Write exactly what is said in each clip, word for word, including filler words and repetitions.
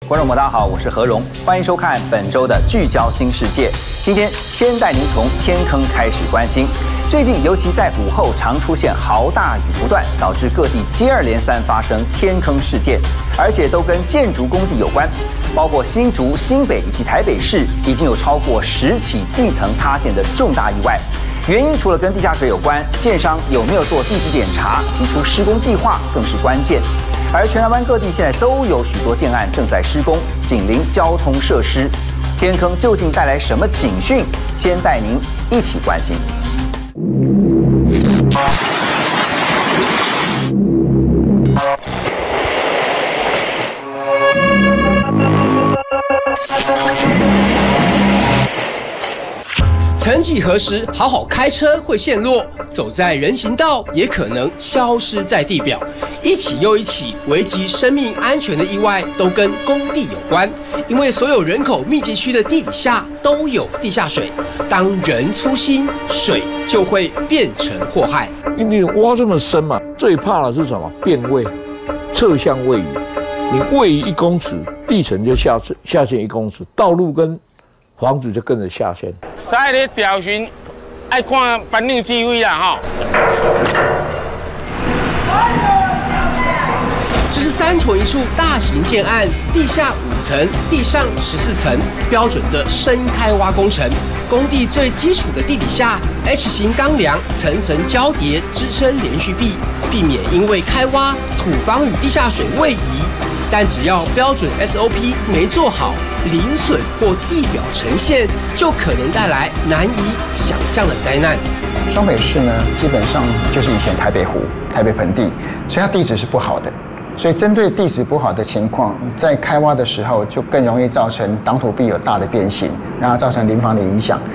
观众朋友大家好，我是何荣，欢迎收看本周的聚焦新世界。今天先带您从天坑开始关心。最近尤其在午后常出现豪大雨不断，导致各地接二连三发生天坑事件，而且都跟建筑工地有关。包括新竹、新北以及台北市，已经有超过十起地层塌陷的重大意外。原因除了跟地下水有关，建商有没有做地质检查、提出施工计划更是关键。而全台湾各地现在都有许多建案正在施工，紧邻交通设施。天坑究竟带来什么警讯？先带您一起关心。 曾几何时，好好开车会陷落，走在人行道也可能消失在地表。一起又一起危及生命安全的意外，都跟工地有关。因为所有人口密集区的地底下都有地下水，当人粗心，水就会变成祸害。 因为挖这么深嘛，最怕的是什么？变位，侧向位移。你位移一公尺，地层就下下陷一公尺，道路跟房子就跟着下陷。 在咧调巡，爱看班长指挥啦吼。 这是三重一处大型建案，地下五层，地上十四层，标准的深开挖工程。工地最基础的地底下 H 型钢梁层层交叠，支撑连续壁，避免因为开挖土方与地下水位移。但只要标准 S O P 没做好，零损或地表呈现，就可能带来难以想象的灾难。 双北市呢，基本上就是以前台北湖、台北盆地，所以它地质是不好的。所以针对地质不好的情况，在开挖的时候就更容易造成挡土壁有大的变形，然后造成邻房的影响。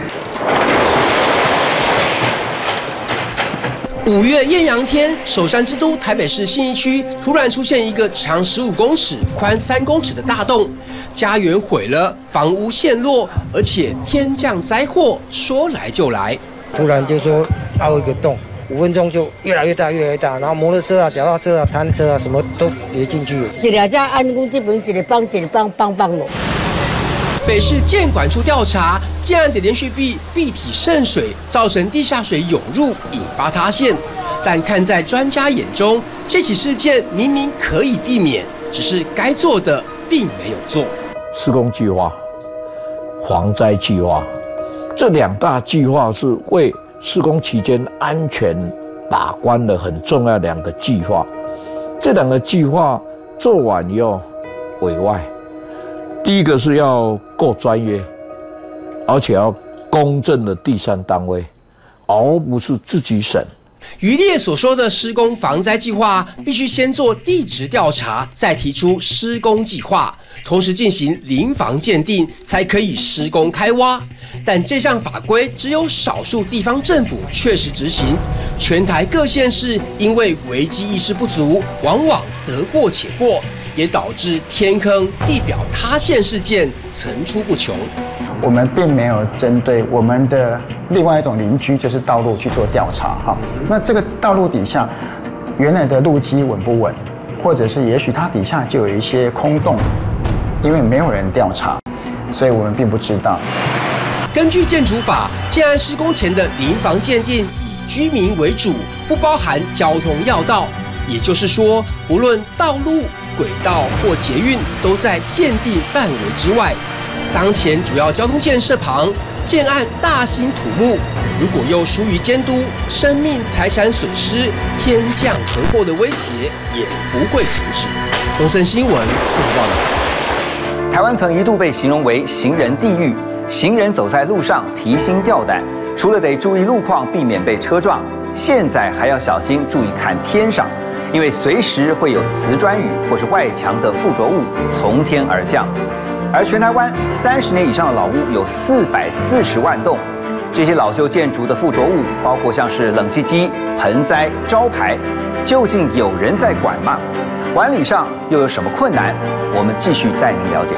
五月艳阳天，首山之都台北市信义区突然出现一个长十五公尺、宽三公尺的大洞，家园毁了，房屋陷落，而且天降灾祸说来就来。 突然就说凹一个洞，五分钟就越来越大，越来越大，然后摩托车啊、脚踏车啊、单车啊，什么都跌进去了。 一个只按讲这边一个帮一个帮帮帮咯。 北市建管处调查，建案的连续壁壁体渗水，造成地下水涌入，引发塌陷。但看在专家眼中，这起事件明明可以避免，只是该做的并没有做。 施工计划、防灾计划，这两大计划是为施工期间安全把关的很重要两个计划。这两个计划做完以后，委外。第一个是要够专业，而且要公正的第三单位，而不是自己审。 渔猎所说的施工防灾计划，必须先做地质调查，再提出施工计划，同时进行邻房鉴定，才可以施工开挖。但这项法规只有少数地方政府确实执行，全台各县市因为危机意识不足，往往得过且过。也导致天坑、地表塌陷事件层出不穷。 我们并没有针对我们的另外一种邻居，就是道路去做调查哈。那这个道路底下原来的路基稳不稳，或者是也许它底下就有一些空洞，因为没有人调查，所以我们并不知道。 根据建筑法，建案施工前的邻房鉴定以居民为主，不包含交通要道。也就是说，不论道路、轨道或捷运，都在鉴定范围之外。当前主要交通建设旁，建案大兴土木，如果又疏于监督，生命财产损失、天降横祸的威胁也不会停止。东森新闻做报道。 台湾曾一度被形容为行人地狱，行人走在路上提心吊胆，除了得注意路况，避免被车撞，现在还要小心注意看天上。因为随时会有瓷砖雨或是外墙的附着物从天而降，而全台湾三十年以上的老屋有四百四十万栋，这些老旧建筑的附着物包括像是冷气机、盆栽、招牌，究竟有人在管吗？管理上又有什么困难？我们继续带您了解。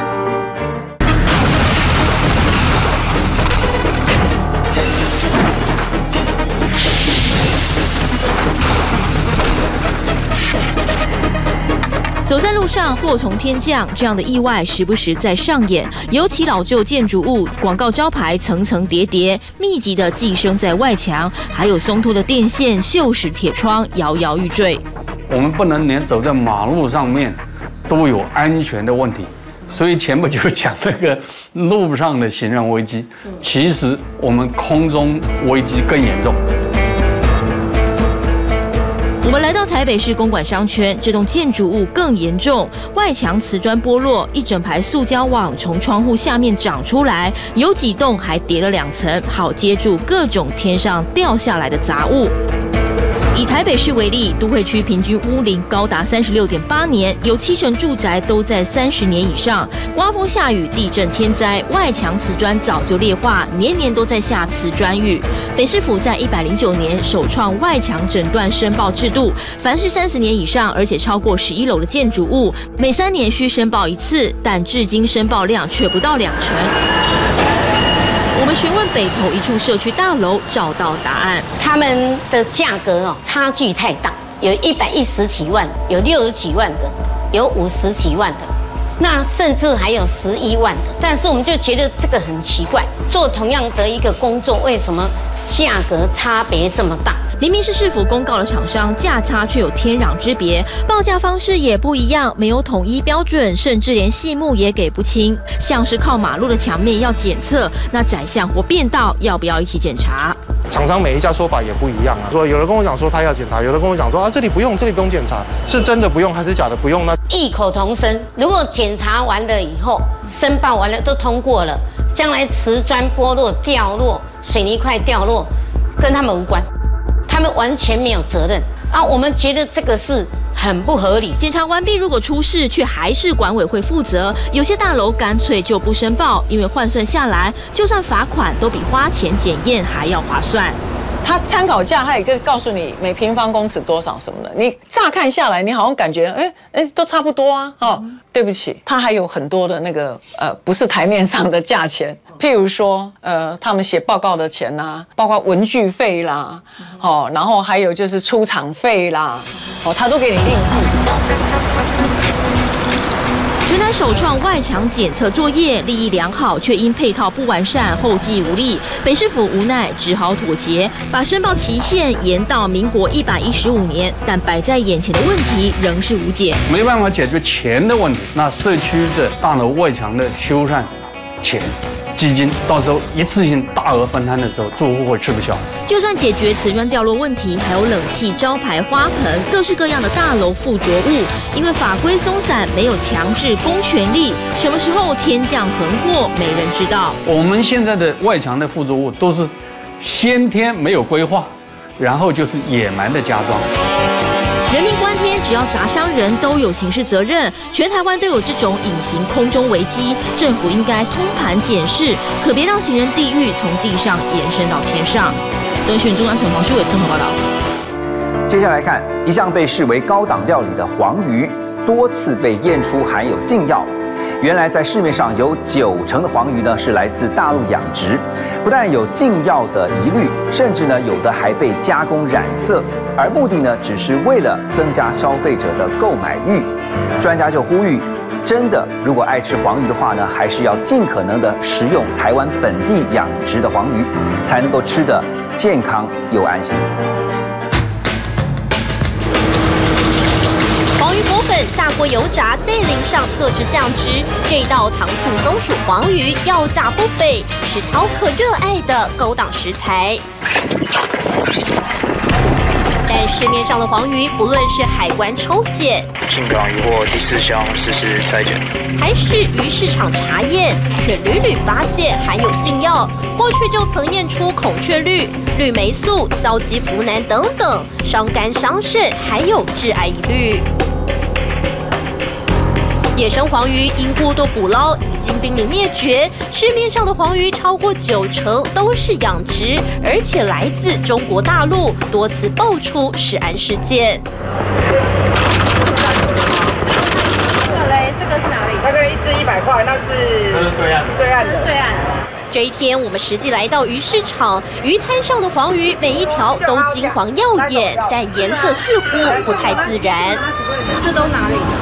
走在路上，祸从天降，这样的意外时不时在上演。尤其老旧建筑物，广告招牌层层叠叠，密集的寄生在外墙，还有松脱的电线、锈蚀铁窗，摇摇欲坠。 我们不能连走在马路上面都有安全的问题，所以前不久讲那个路上的行人危机，其实我们空中危机更严重。 我们来到台北市公馆商圈，这栋建筑物更严重，外墙瓷砖剥落，一整排塑胶网从窗户下面长出来，有几栋还叠了两层，好接住各种天上掉下来的杂物。以台北市为例，都会区平均屋龄高达三十六点八年，有七成住宅都在三十年以上。刮风下雨、地震天灾，外墙瓷砖早就劣化，年年都在下瓷砖雨。北市府在一百零九年首创外墙诊断申报制度，凡是三十年以上而且超过十一楼的建筑物，每三年需申报一次，但至今申报量却不到两成。我们询问北投一处社区大楼，找到答案。 他们的价格哦差距太大，有一百一十几万，有六十几万的，有五十几万的，那甚至还有十一万的。但是我们就觉得这个很奇怪，做同样的一个工作，为什么价格差别这么大？ 明明是市府公告的厂商，价差却有天壤之别，报价方式也不一样，没有统一标准，甚至连细目也给不清。像是靠马路的墙面要检测，那窄巷或变道要不要一起检查？ 厂商每一家说法也不一样啊，说有人跟我讲说他要检查，有人跟我讲说啊这里不用，这里不用检查，是真的不用还是假的不用呢？ 异口同声，如果检查完了以后，申报完了都通过了，将来瓷砖剥落、掉落、水泥块掉落，跟他们无关。他们完全没有责任啊！我们觉得这个是很不合理。 检查完毕，如果出事，却还是管委会负责。有些大楼干脆就不申报，因为换算下来，就算罚款都比花钱检验还要划算。 它参考价，它也可以告诉你每平方公尺多少什么的。你乍看下来，你好像感觉，哎哎，都差不多啊。哦，对不起，它还有很多的那个呃，不是台面上的价钱。譬如说，呃，他们写报告的钱啦，包括文具费啦，哦，然后还有就是出场费啦，哦，他都给你另计。 全台首创外墙检测作业，立意良好，却因配套不完善，后继无力。北市府无奈，只好妥协，把申报期限延到民国一百一十五年。但摆在眼前的问题仍是无解， 没办法解决钱的问题。那社区的大楼外墙的修缮钱。基金到时候一次性大额分摊的时候，住户会吃不消。 就算解决瓷砖掉落问题，还有冷气、招牌、花盆，各式各样的大楼附着物，因为法规松散，没有强制公权力，什么时候天降横祸，没人知道。 我们现在的外墙的附着物都是先天没有规划，然后就是野蛮的加装。 人命关天，只要砸伤人都有刑事责任。全台湾都有这种隐形空中危机，政府应该通盘检视，可别让行人地狱从地上延伸到天上。德选中央省黄书伟综合报道。 接下来看，一向被视为高档料理的黄鱼，多次被验出含有禁药。原来在市面上有九成的黄鱼呢是来自大陆养殖，不但有禁药的疑虑，甚至呢有的还被加工染色，而目的呢只是为了增加消费者的购买欲。专家就呼吁，真的如果爱吃黄鱼的话呢，还是要尽可能的食用台湾本地养殖的黄鱼，才能够吃得健康又安心。 黄鱼裹粉下锅油炸，再淋上特制酱汁，这道糖醋松鼠黄鱼要价不菲，是饕客热爱的高档食材。但市面上的黄鱼，不论是海关抽检、 进口黄鱼或第四项实施筛检， 还是鱼市场查验，却屡屡发现含有禁药。过去就曾验出孔雀绿、绿霉素、硝基呋喃等等，伤肝伤肾，还有致癌疑虑。野生黄鱼因过度捕捞已经濒临灭绝，市面上的黄鱼超过九成都是养殖，而且来自中国大陆，多次爆出食安事件。 这个嘞，这个是哪里？那个一只一百块，那是这是对岸的，对岸的，对岸的。 这一天，我们实际来到鱼市场，鱼摊上的黄鱼每一条都金黄耀眼，但颜色似乎不太自然。 这都哪里的？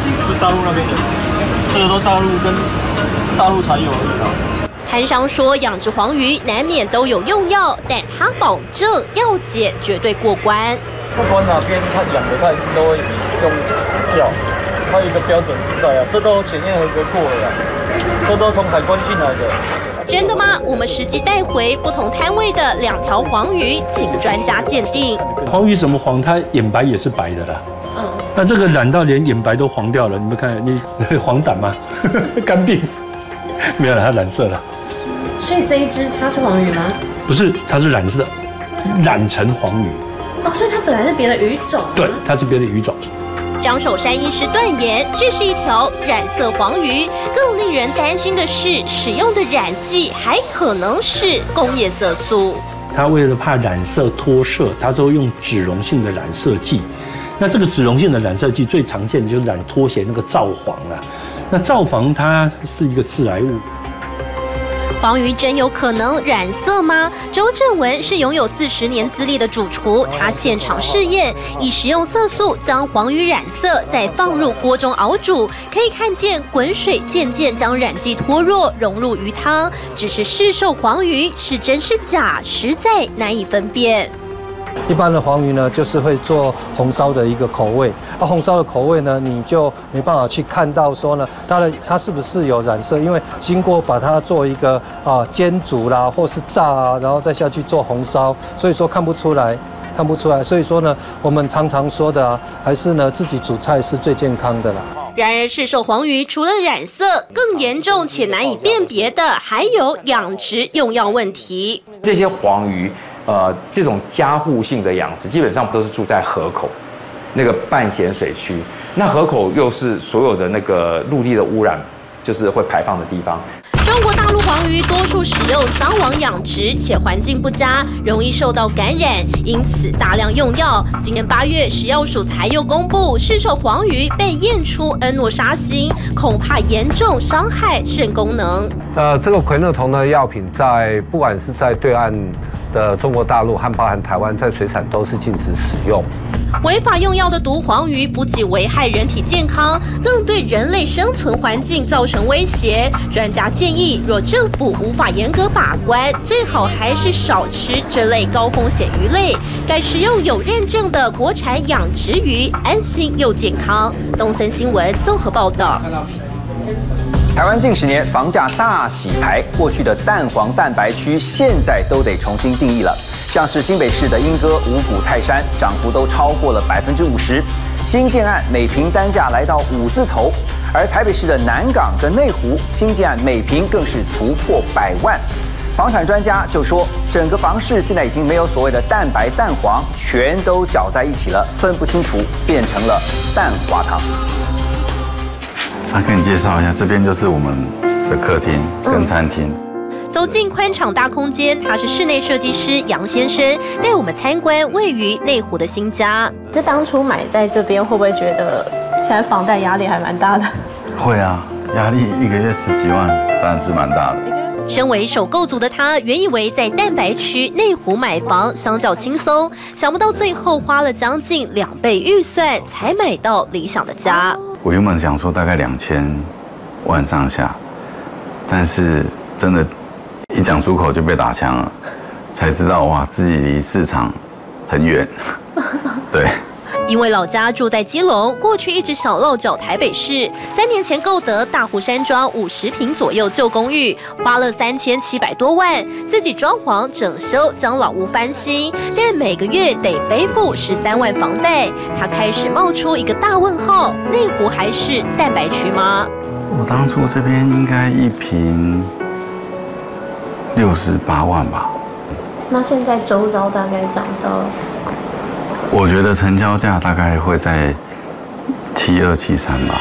大陆那边的，这个都大陆跟大陆才有而已啊。 摊商说，养殖黄鱼难免都有用药，但他保证药检绝对过关。 不管哪边他养的，他一定都会用药，它有一个标准是在啊，这都检验合格过了呀，这都从海关进来的。 真的吗？我们实际带回不同摊位的两条黄鱼，请专家鉴定。 黄鱼怎么黄？它眼白也是白的啦。嗯。那这个染到连眼白都黄掉了，你们看，你黄疸吗？肝病？没有了，它染色了。 所以这一只它是黄鱼吗？ 不是，它是染色，染成黄鱼。 哦，所以它本来是别的鱼种。 对，它是别的鱼种。 张守山医师断言，这是一条染色黄鱼。更令人担心的是，使用的染剂还可能是工业色素。 它为了怕染色脱色，它都用脂溶性的染色剂。那这个脂溶性的染色剂最常见的就是染拖鞋那个皂黄啦。那皂黄它是一个致癌物。 黄鱼真有可能染色吗？周正文是拥有四十年资历的主厨，他现场试验，以食用色素将黄鱼染色，再放入锅中熬煮，可以看见滚水渐渐将染剂脱落，融入鱼汤。只是市售黄鱼是真是假，实在难以分辨。 一般的黄鱼呢，就是会做红烧的一个口味。啊，红烧的口味呢，你就没办法去看到说呢，它的它是不是有染色，因为经过把它做一个啊煎煮啦，或是炸啊，然后再下去做红烧，所以说看不出来，看不出来。所以说呢，我们常常说的啊，还是呢自己煮菜是最健康的啦。 然而，市售黄鱼除了染色，更严重且难以辨别的，还有养殖用药问题。 这些黄鱼。呃，这种加护性的养殖基本上都是住在河口，那个半咸水区。那河口又是所有的那个陆地的污染，就是会排放的地方。 中国大陆黄鱼多数使用桑网养殖，且环境不佳，容易受到感染，因此大量用药。今年八月，食药署才又公布，市售黄鱼被验出恩诺沙星，恐怕严重伤害肾功能。 呃，这个喹诺酮的药品在不管是在对岸的中国大陆和包含台湾，在水产都是禁止使用。 违法用药的毒黄鱼不仅危害人体健康，更对人类生存环境造成威胁。专家建议，若政府无法严格把关，最好还是少吃这类高风险鱼类，改食用有认证的国产养殖鱼，安心又健康。东森新闻综合报道。 台湾近十年房价大洗牌，过去的蛋黄蛋白区现在都得重新定义了。像是新北市的莺歌、五股、泰山，涨幅都超过了百分之五十。新建案每坪单价来到五字头，而台北市的南港跟内湖新建案每坪更是突破百万。房产专家就说，整个房市现在已经没有所谓的蛋白蛋黄，全都搅在一起了，分不清楚，变成了蛋花汤。 他跟你介绍一下，这边就是我们的客厅跟餐厅。 走进宽敞大空间，他是室内设计师杨先生，带我们参观位于内湖的新家。 这当初买在这边，会不会觉得现在房贷压力还蛮大的？ 会啊，压力一个月十几万，当然是蛮大的。 身为首购族的他，原以为在蛋白区内湖买房相较轻松，想不到最后花了将近两倍预算才买到理想的家。 我原本想说大概两千万上下，但是真的，一讲出口就被打枪了，才知道哇，自己离市场很远。对。 因为老家住在基隆，过去一直想落脚台北市。三年前购得大湖山庄五十坪左右旧公寓，花了三千七百多万，自己装潢整修，将老屋翻新，但每个月得背负十三万房贷。他开始冒出一个大问号：内湖还是蛋白区吗？ 我当初这边应该一坪六十八万吧。 那现在周遭大概涨到？ 我觉得成交价大概会在七二七三吧。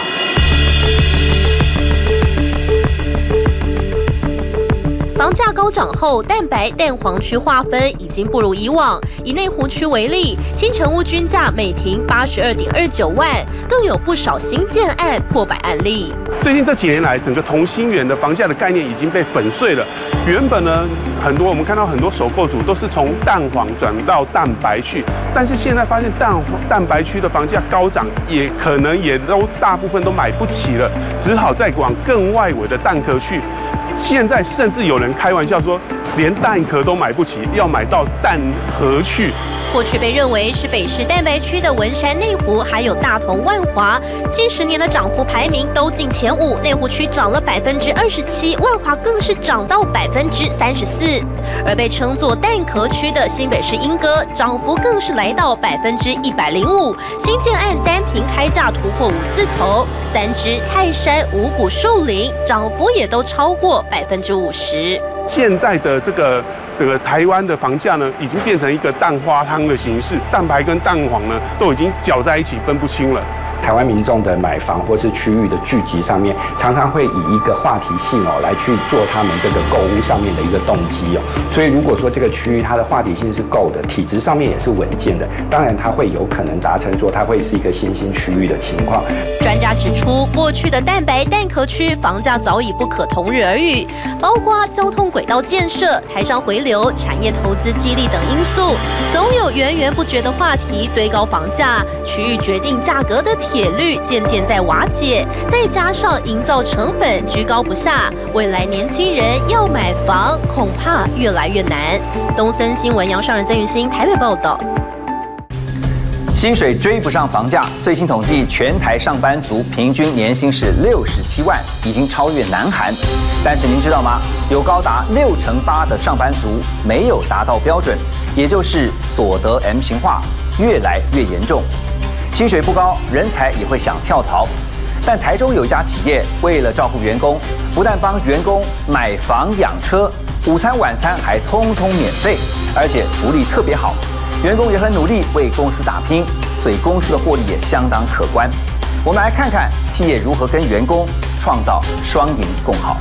房价高涨后，蛋白、蛋黄区划分已经不如以往。以内湖区为例，新成屋均价每平八十二点二九万，更有不少新建案破百案例。 最近这几年来，整个同心圆的房价的概念已经被粉碎了。原本呢，很多我们看到很多首购族都是从蛋黄转到蛋白去，但是现在发现蛋蛋白区的房价高涨，也可能也都大部分都买不起了，只好再往更外围的蛋壳去。现在甚至有人开玩笑说，连蛋壳都买不起，要买到蛋壳去。 过去被认为是北市蛋白区的文山、内湖，还有大同、万华，近十年的涨幅排名都进前五。内湖区涨了百分之二十七，万华更是涨到百分之三十四。而被称作蛋壳区的新北市莺歌，涨幅更是来到百分之一百零五。新建案单坪开价突破五字头，三芝、泰山、五股、树林涨幅也都超过百分之五十。 现在的这个这个台湾的房价呢，已经变成一个蛋花汤的形式，蛋白跟蛋黄呢都已经搅在一起，分不清了。 台湾民众的买房或是区域的聚集上面，常常会以一个话题性哦来去做他们这个购物上面的一个动机哦。所以如果说这个区域它的话题性是够的，体质上面也是稳健的，当然它会有可能达成说它会是一个新兴区域的情况。 专家指出，过去的蛋白蛋壳区房价早已不可同日而语，包括交通轨道建设、台商回流、产业投资激励等因素，总有源源不绝的话题堆高房价，区域决定价格的铁律渐渐在瓦解，再加上营造成本居高不下，未来年轻人要买房恐怕越来越难。东森新闻杨尚仁、曾云欣台北报道。 薪水追不上房价，最新统计，全台上班族平均年薪是六十七万，已经超越南韩。但是您知道吗？有高达六成八的上班族没有达到标准，也就是所得 M 型化，越来越严重。薪水不高，人才也会想跳槽。但台中有一家企业为了照顾员工，不但帮员工买房养车，午餐晚餐还通通免费，而且福利特别好。员工也很努力为公司打拼，所以公司的获利也相当可观。我们来看看企业如何跟员工创造双赢共好。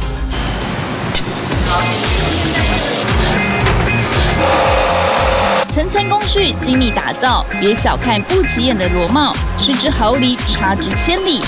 层层工序精密打造，别小看不起眼的螺帽，失之毫厘，差之千里。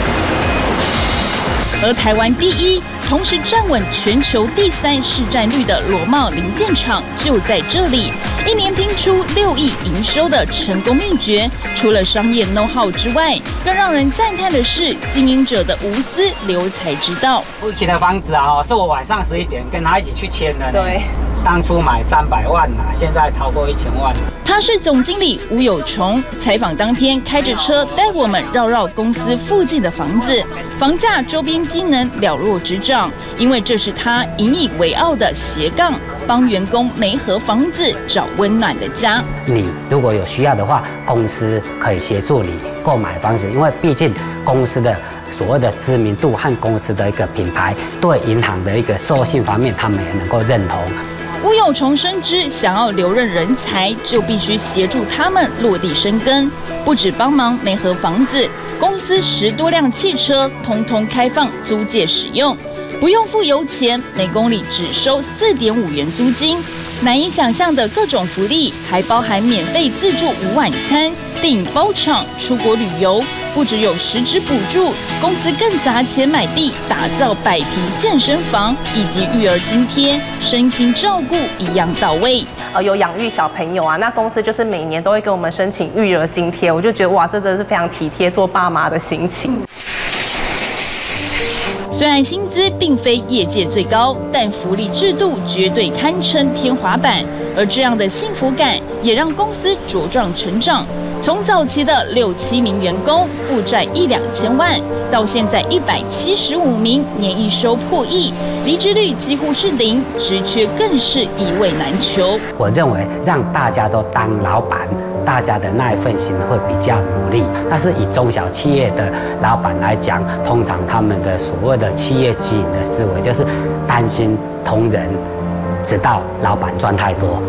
而台湾第一，同时站稳全球第三市占率的螺帽零件厂就在这里，一年拼出六亿营收的成功秘诀，除了商业 know how 之外，更让人赞叹的是经营者的无私留才之道。 夫妻的房子啊，是我晚上十一点跟他一起去签的。 对。 当初买三百万呐、啊，现在超过一千万。 他是总经理吴有崇，采访当天开着车带我们绕绕公司附近的房子，房价、周边机能了若指掌，因为这是他引以为傲的斜杠，帮员工媒合房子，找温暖的家。 你如果有需要的话，公司可以协助你购买房子，因为毕竟公司的所谓的知名度和公司的一个品牌，对银行的一个授信方面，他们也能够认同。 吴有崇深知，想要留任人才，就必须协助他们落地生根。不只帮忙媒合房子，公司十多辆汽车通通开放租借使用，不用付油钱，每公里只收四点五元租金。难以想象的各种福利，还包含免费自助午晚餐、电影包场、出国旅游。不只有实质补助，公司更砸钱买地，打造百坪健身房以及育儿津贴，身心照顾一样到位。 呃，有养育小朋友啊，那公司就是每年都会给我们申请育儿津贴，我就觉得哇，这真的是非常体贴做爸妈的心情。 虽然薪资并非业界最高，但福利制度绝对堪称天花板。而这样的幸福感，也让公司茁壮成长。从早期的六七名员工，负债一两千万，到现在一百七十五名，年营收破亿，离职率几乎是零，职缺更是一位难求。 我认为让大家都当老板，大家的那一份心会比较努力。但是以中小企业的老板来讲，通常他们的所谓的企业经营的思维就是担心同仁知道老板赚太多。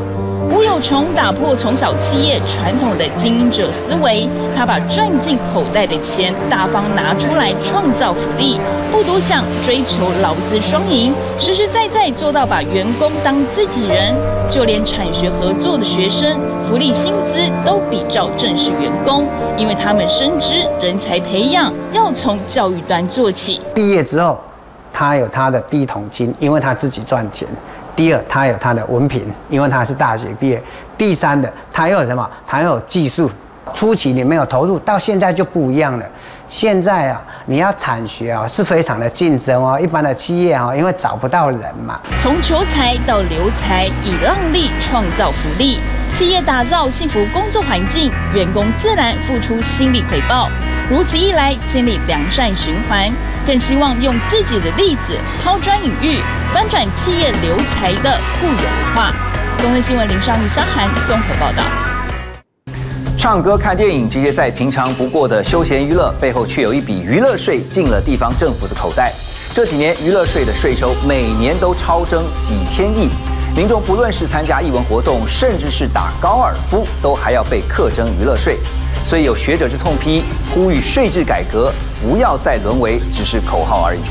吴有崇打破从小企业传统的经营者思维，他把赚进口袋的钱大方拿出来创造福利，不多想，追求劳资双赢，实实在在做到把员工当自己人。就连产学合作的学生，福利薪资都比照正式员工，因为他们深知人才培养要从教育端做起。 毕业之后，他有他的第一桶金，因为他自己赚钱。第二，他有他的文凭，因为他是大学毕业。第三的，他又有什么？他又有技术。初期你没有投入，到现在就不一样了。现在啊，你要产学啊，是非常的竞争哦。一般的企业啊，因为找不到人嘛。 从求才到留才，以让利创造福利，企业打造幸福工作环境，员工自然付出心理回报。如此一来，建立良善循环，更希望用自己的例子抛砖引玉，翻转企业留才的固有文化。综合新闻林尚玉、萧涵综合报道。 唱歌、看电影这些再平常不过的休闲娱乐，背后却有一笔娱乐税进了地方政府的口袋。这几年娱乐税的税收每年都超征几千亿，民众不论是参加艺文活动，甚至是打高尔夫，都还要被课征娱乐税。所以有学者之痛批，呼吁税制改革不要再沦为只是口号而已。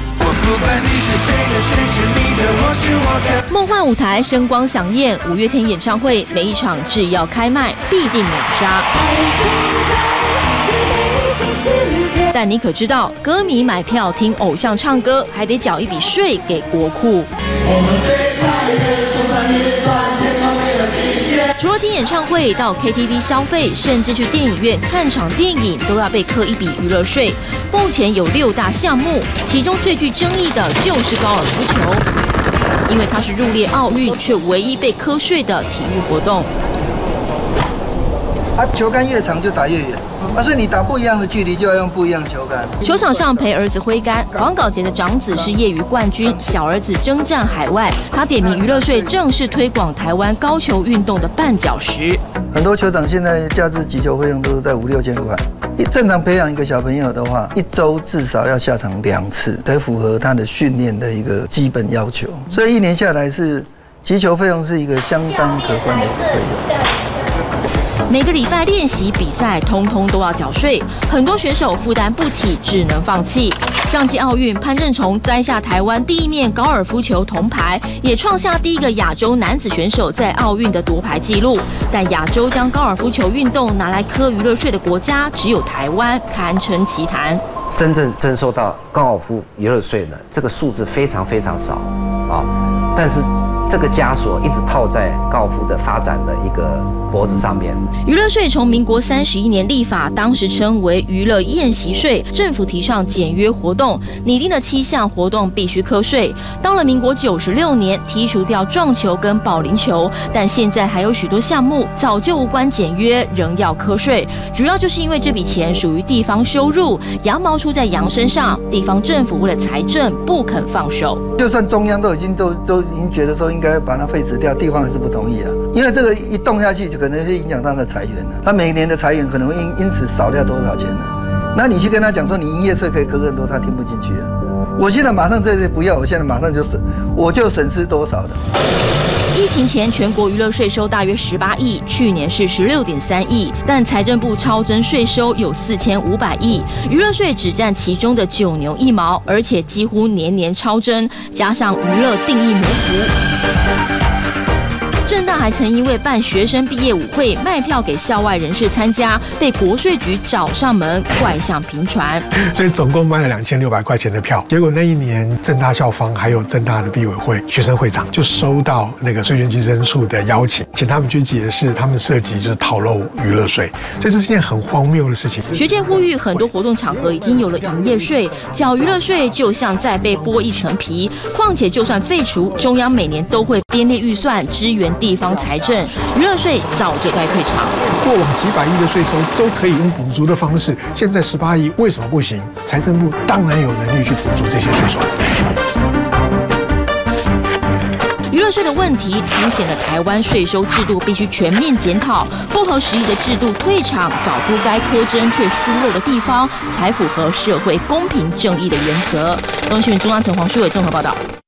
梦幻舞台声光响艳，五月天演唱会每一场只要开卖必定秒杀。但你可知道，歌迷买票听偶像唱歌，还得缴一笔税给国库。除了听演唱会，到 K T V 消费，甚至去电影院看场电影，都要被课一笔娱乐税。目前有六大项目，其中最具争议的就是高尔夫球，因为它是入列奥运却唯一被课税的体育活动。 啊，球杆越长就打越远，啊，所以你打不一样的距离就要用不一样的球杆。 球场上陪儿子挥杆，黄皋杰的长子是业余冠军，小儿子征战海外。他点名娱乐税正是推广台湾高球运动的绊脚石。 很多球场现在价值击球费用都是在五六千块。正常培养一个小朋友的话，一周至少要下场两次，才符合他的训练的一个基本要求。所以一年下来是击球费用是一个相当可观的一个费用。 每个礼拜练习比赛，通通都要缴税，很多选手负担不起，只能放弃。上届奥运，潘正崇摘下台湾第一面高尔夫球铜牌，也创下第一个亚洲男子选手在奥运的夺牌纪录。但亚洲将高尔夫球运动拿来课娱乐税的国家，只有台湾，堪称奇谈。 真正征收到高尔夫娱乐税呢，这个数字非常非常少啊，但是这个枷锁一直套在高尔夫的发展的一个脖子上面。 娱乐税从民国三十一年立法，当时称为娱乐宴席税。政府提倡简约活动，拟定了七项活动必须课税。到了民国九十六年，剔除掉撞球跟保龄球，但现在还有许多项目早就无关简约，仍要课税。主要就是因为这笔钱属于地方收入，羊毛出在羊身上，地方政府为了财政不肯放手。 就算中央都已经都都已经觉得说应该把它废止掉，地方还是不同意啊，因为这个一动下去就可能会影响他的财源了，他每年的财源可能会因因此少掉多少钱呢？那你去跟他讲说你营业税可以课更多，他听不进去啊。我现在马上这些不要，我现在马上就省，我就省失多少的。 疫情前，全国娱乐税收大约十八亿，去年是十六点三亿，但财政部超征税收有四千五百亿，娱乐税只占其中的九牛一毛，而且几乎年年超征，加上娱乐定义模糊。政大还曾因为办学生毕业舞会卖票给校外人士参加，被国税局找上门，怪象频传。 所以总共卖了两千六百块钱的票，结果那一年政大校方还有政大的毕委会学生会长就收到那个税捐稽征处的邀请，请他们去解释他们涉及就是逃漏娱乐税，所以这是件很荒谬的事情。 学界呼吁，很多活动场合已经有了营业税，缴娱乐税就像再被剥一层皮。况且就算废除，中央每年都会编列预算支援地方财政，娱乐税早就该退场。 过往几百亿的税收都可以用补足的方式，现在十八亿为什么不行？财政部当然有能力去补足这些税收。 娱乐税的问题凸显了台湾税收制度必须全面检讨，不合时宜的制度退场，找出该苛征却疏漏的地方，才符合社会公平正义的原则。东新闻中央陈黄书伟综合报道。